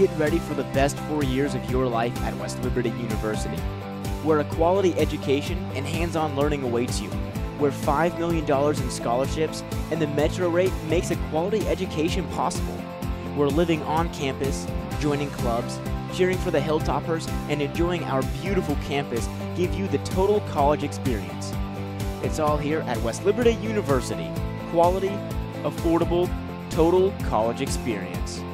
Get ready for the best 4 years of your life at West Liberty University, where a quality education and hands-on learning awaits you, where $5 million in scholarships and the metro rate makes a quality education possible, where living on campus, joining clubs, cheering for the Hilltoppers, and enjoying our beautiful campus give you the total college experience. It's all here at West Liberty University. Quality, affordable, total college experience.